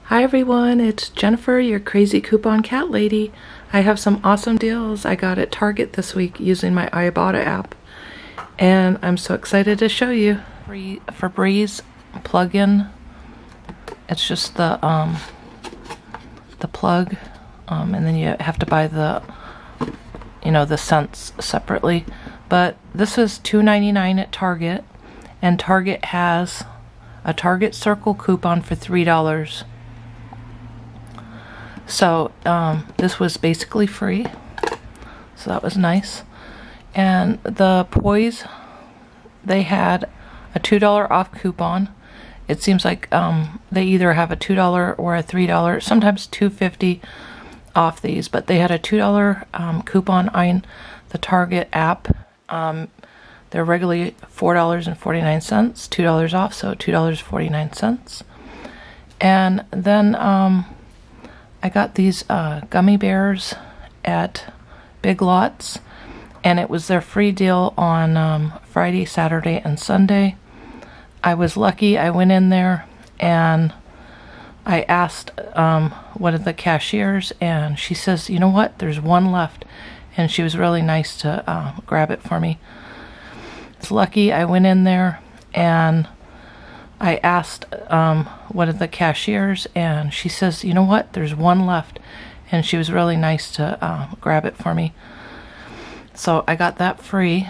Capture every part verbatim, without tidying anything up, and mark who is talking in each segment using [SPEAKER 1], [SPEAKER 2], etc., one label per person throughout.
[SPEAKER 1] Hi everyone, it's Jennifer, your crazy coupon cat lady. I have some awesome deals I got at Target this week using my Ibotta app, and I'm so excited to show you. Free Febreze plug-in. It's just the um, the plug, um, and then you have to buy the you know the scents separately. But this is two ninety-nine at Target, and Target has a Target Circle coupon for three dollars. So um, this was basically free, so that was nice. And the Poise, they had a two dollar off coupon. It seems like um, they either have a two dollar or a three dollar, sometimes two fifty off these, but they had a two dollar um, coupon on the Target app. Um, they're regularly four dollars and forty-nine cents, two dollars off, so two dollars and forty-nine cents. And then um, I got these uh, gummy bears at Big Lots, and it was their free deal on um, Friday, Saturday, and Sunday. I was lucky. I went in there and I asked um, one of the cashiers, and she says, you know what, there's one left, and she was really nice to uh, grab it for me. It's lucky. I went in there and I asked um, one of the cashiers, and she says, you know what, there's one left, and she was really nice to uh, grab it for me. So I got that free.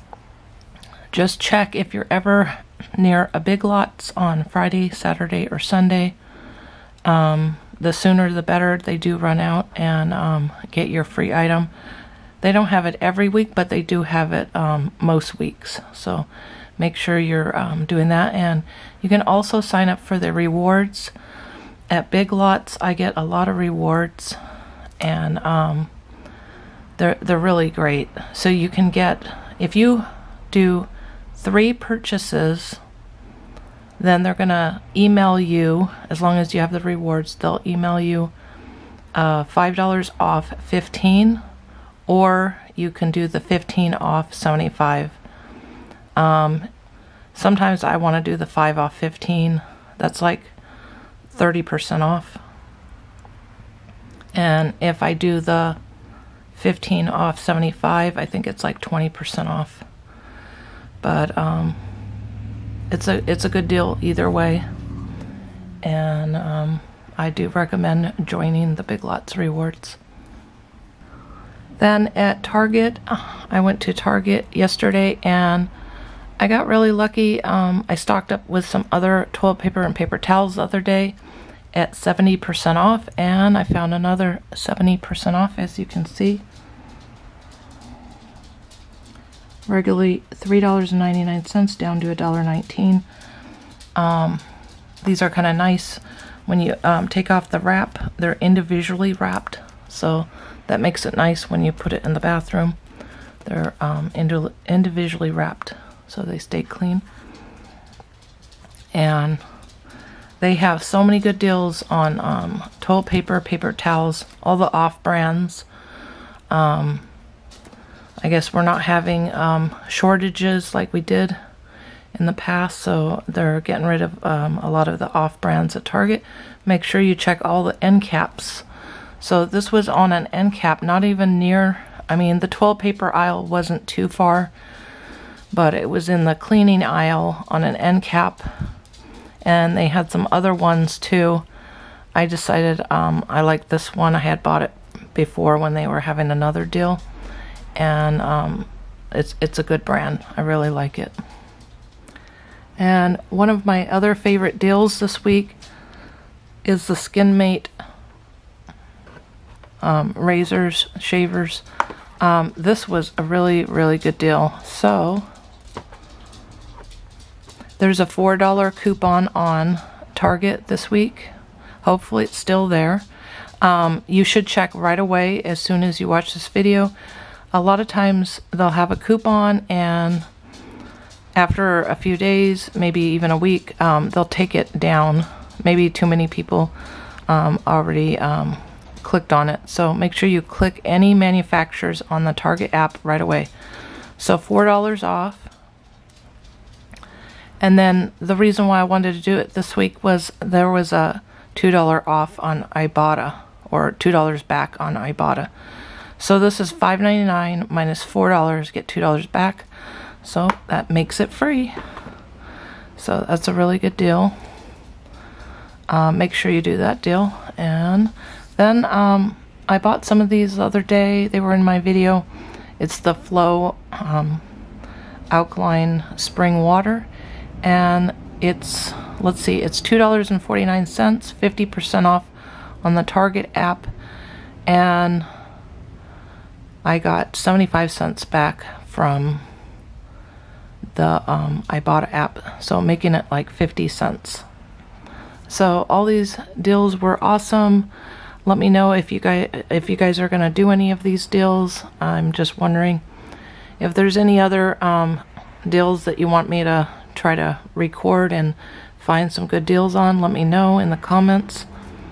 [SPEAKER 1] Just check if you're ever near a Big Lots on Friday, Saturday, or Sunday. Um, the sooner the better. They do run out, and um, get your free item. They don't have it every week, but they do have it um, most weeks. So make sure you're um, doing that. And you can also sign up for the rewards. At Big Lots, I get a lot of rewards, and um, they're, they're really great. So you can get, if you do three purchases, then they're going to email you, as long as you have the rewards, they'll email you uh, five dollars off fifteen, or you can do the fifteen off seventy-five. Um, sometimes I want to do the five off fifteen. That's like thirty percent off. And if I do the fifteen off seventy-five, I think it's like twenty percent off. But um, it's a it's a good deal either way. And um, I do recommend joining the Big Lots rewards. Then at Target, I went to Target yesterday and I got really lucky. Um, I stocked up with some other toilet paper and paper towels the other day at seventy percent off, and I found another seventy percent off, as you can see. Regularly three dollars and ninety-nine cents down to one dollar and nineteen cents. Um, these are kind of nice. When you um, take off the wrap, they're individually wrapped, so that makes it nice when you put it in the bathroom. They're um, indi individually wrapped, so they stay clean. And they have so many good deals on um, toilet paper, paper towels, all the off-brands. Um, I guess we're not having um, shortages like we did in the past, so they're getting rid of um, a lot of the off-brands at Target. Make sure you check all the end caps. So this was on an end cap, not even near, I mean, the toilet paper aisle wasn't too far, but it was in the cleaning aisle on an end cap, and they had some other ones too. I decided um, I liked this one. I had bought it before when they were having another deal, and um, it's it's a good brand. I really like it. And one of my other favorite deals this week is the Skin Mate um, razors, shavers. Um, this was a really, really good deal. So there's a four dollar coupon on Target this week. Hopefully it's still there. Um, you should check right away as soon as you watch this video. A lot of times they'll have a coupon, and after a few days, maybe even a week, um, they'll take it down. Maybe too many people um, already um, clicked on it. So make sure you click any manufacturers on the Target app right away. So four dollars off. And then the reason why I wanted to do it this week was there was a two dollars off on Ibotta, or two dollars back on Ibotta. So this is five ninety-nine minus four dollars, get two dollars back. So that makes it free. So that's a really good deal. Uh, make sure you do that deal. And then um, I bought some of these the other day. They were in my video. It's the Flow um, Alkaline Spring Water. And it's, let's see, it's two dollars and forty-nine cents, fifty percent off on the Target app. And I got seventy-five cents back from the um, Ibotta app, so making it like fifty cents. So all these deals were awesome. Let me know if you guys if you guys are gonna do any of these deals. I'm just wondering if there's any other um, deals that you want me to try to record and find some good deals on. Let me know in the comments.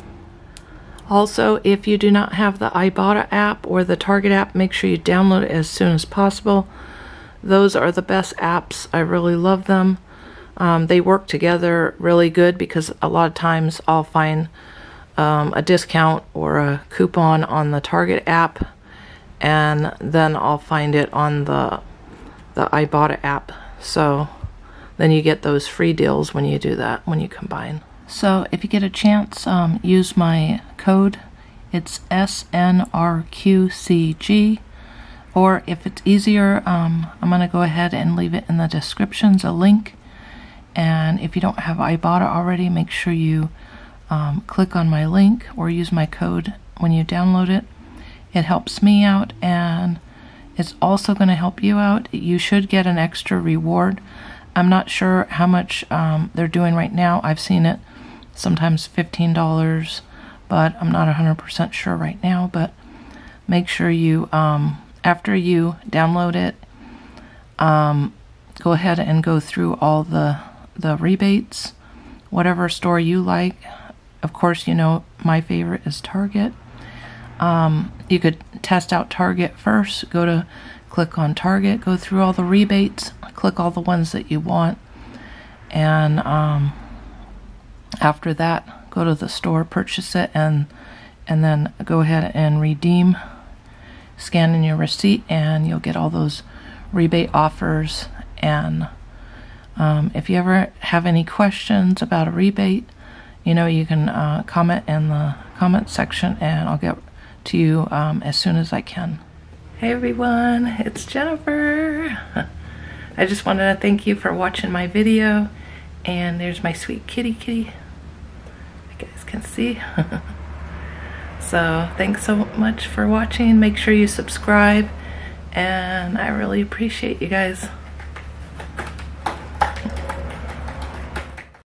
[SPEAKER 1] Also, if you do not have the Ibotta app or the Target app, make sure you download it as soon as possible. Those are the best apps. I really love them. Um, they work together really good because a lot of times I'll find um, a discount or a coupon on the Target app, and then I'll find it on the the Ibotta app. So then you get those free deals when you do that, when you combine. So if you get a chance, um, use my code. It's S N R Q C G. Or if it's easier, um, I'm going to go ahead and leave it in the descriptions, a link. And if you don't have Ibotta already, make sure you um, click on my link or use my code when you download it. It helps me out, and it's also going to help you out. You should get an extra reward. I'm not sure how much um, they're doing right now. I've seen it sometimes fifteen dollars, but I'm not one hundred percent sure right now. But make sure you, um, after you download it, um, go ahead and go through all the, the rebates, whatever store you like. Of course, you know, my favorite is Target. Um, you could test out Target first. Go to click on Target, go through all the rebates, click all the ones that you want, and um, after that, go to the store, purchase it, and and then go ahead and redeem. Scan in your receipt, and you'll get all those rebate offers. And um, if you ever have any questions about a rebate, you know, you can uh, comment in the comment section, and I'll get to you um, as soon as I can. Hey everyone, it's Jennifer. I just wanted to thank you for watching my video. And there's my sweet kitty kitty. You guys can see. So thanks so much for watching. Make sure you subscribe, and I really appreciate you guys.